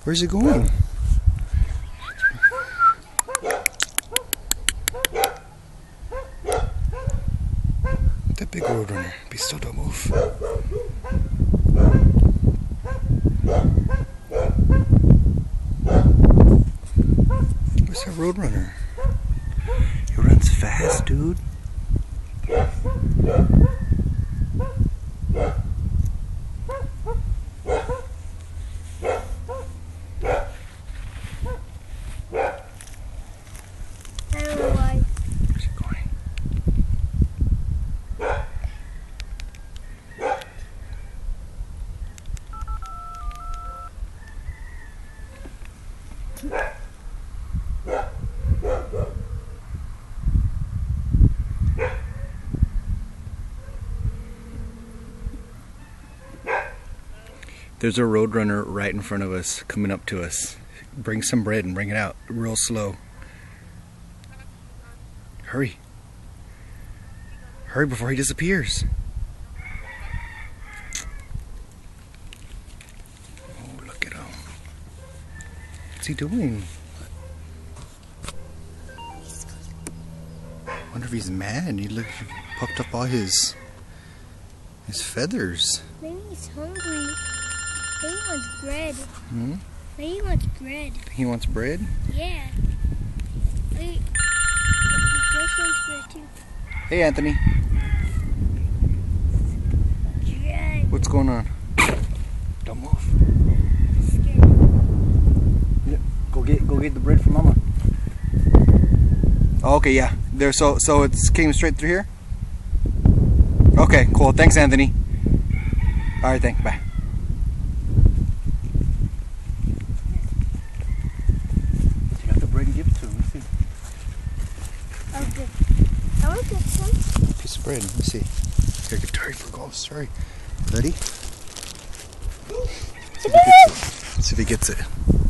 Where's he going? That big roadrunner. Be still, don't move. Where's that roadrunner? He runs fast, dude. Where's he going? There's a roadrunner right in front of us, coming up to us. Bring some bread and bring it out real slow. Hurry. Hurry before he disappears. Oh, look at him. What's he doing? I wonder if he's mad. He puffed up all his feathers. Maybe he's hungry. Maybe he wants bread. Hmm? Maybe he wants bread. He wants bread? Yeah. Wait. Josh wants bread too. Hey, Anthony. Bread. What's going on? Don't move. He's scared. Yeah, go get the bread from Mama. Oh, okay, yeah. There. So it came straight through here. Okay, cool. Thanks, Anthony. All right, thanks. Bye. You got the bread and give it to him. Let's see. Oh, good. I want to get some. Piece of bread. Let me see. Gotta get Terry for golf. Sorry. Ready? Let's see if he gets it.